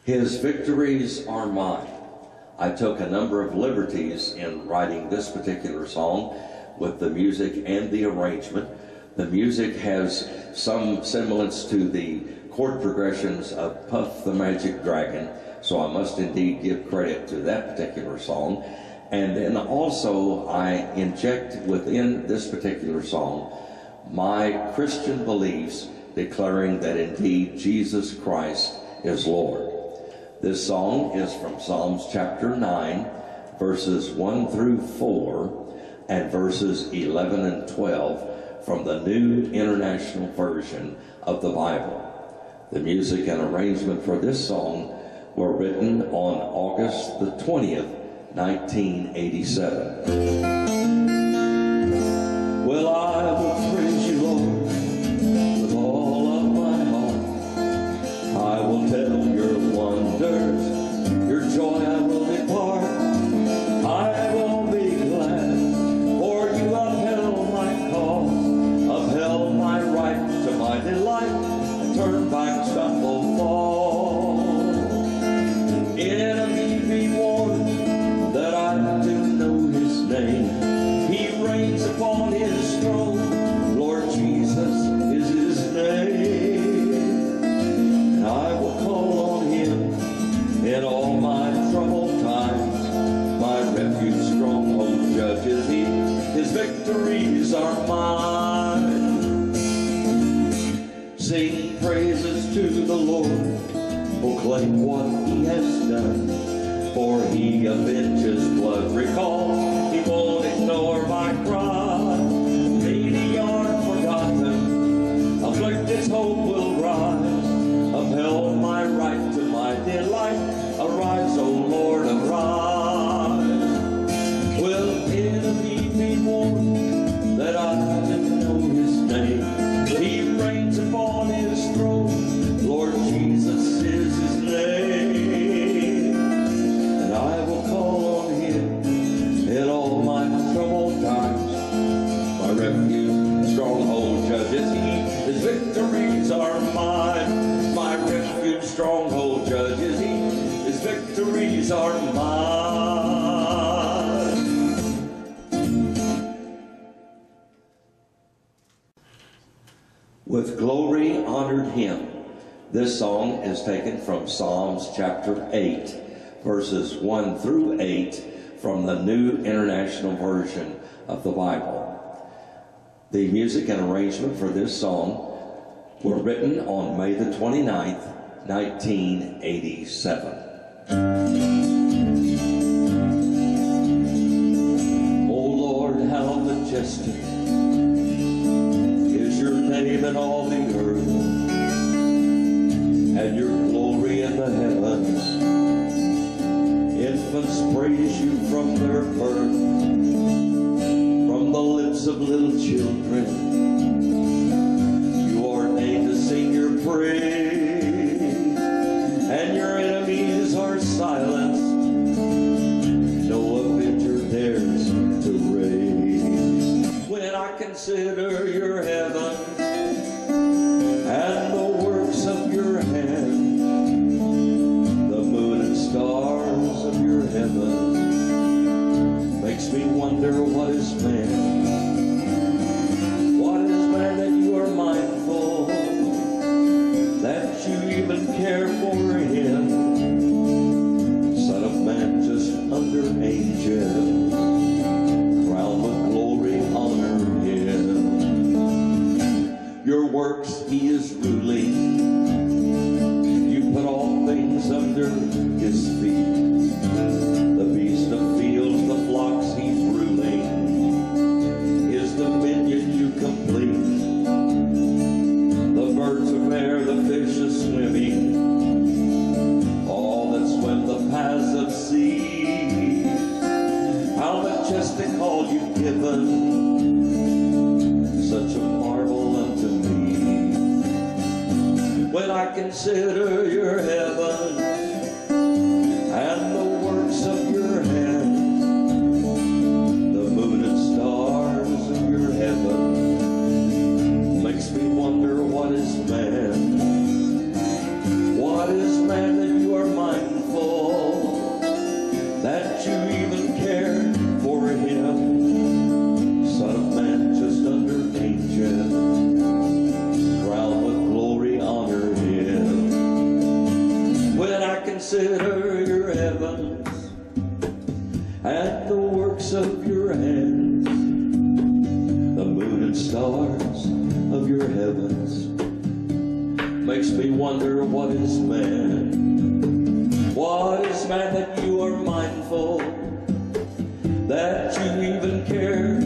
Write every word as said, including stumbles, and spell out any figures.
His victories are mine. I took a number of liberties in writing this particular song with the music and the arrangement. The music has some semblance to the chord progressions of Puff the Magic Dragon, so I must indeed give credit to that particular song. And then also I inject within this particular song my Christian beliefs, declaring that indeed Jesus Christ is Lord. This song is from Psalms chapter nine, verses one through four, and verses eleven and twelve from the New International Version of the Bible. The music and arrangement for this song were written on August the twentieth, nineteen eighty-seven. Well, I will praise you, Lord, with all of my heart. I will tell your wonders, your joy I will depart. I will be glad, for you upheld my cause, upheld my right to my delight, and turned back stumble fall. Enemy be warned that I do know his name. He reigns upon his throne. Lord Jesus is his name. And I will call on him in all my troubled times. My refuge, stronghold, judges he. His victories are mine. Sing praises to the Lord. Proclaim what he has done. For he avenges blood recall. He won't ignore my cry. Needy aren't forgotten. Afflicted's hope will rise. Upheld my right to my delight. Arise, O Lord, arise. Will enemy be warned that I do know his name? He reigns upon his throne. Lord Jesus is his name. And I will call on him in all my troubled times. My refuge, stronghold, judges he. His victories are mine. My refuge, stronghold, judges he. His victories are mine. With glory honored him. This song is taken from Psalms chapter eight, verses one through eight from the New International Version of the Bible. The music and arrangement for this song were written on May the twenty-ninth, nineteen eighty-seven. Oh Lord, how majestic is your name in all the earth, and your glory in the heavens. Infants praise you from their birth, from the lips of little children. You ordained to sing your praise, and your enemies are silenced. No avenger dares to raise. When I consider your heavens and the works of your hand, the moon and stars of your heavens, makes me wonder what is man. What is man that you are mindful, that you even care for him? Son of man, just under angels, crown with glory, honor him. Your works he is ruling. You put all things under his feet. The beast of fields, the flocks he's ruling. His dominion you complete. The birds of air, the fishes swimming, all that swim the paths of sea. How majestic all you've given, such a marvel unto me. When I consider your heaven and the works of your hand, the moon and stars of your heaven, makes me wonder what is man. What is man that you are mindful? consider your heavens and the works of your hands, the moon and stars of your heavens. Makes me wonder, what is man? What is man that you are mindful, that you even care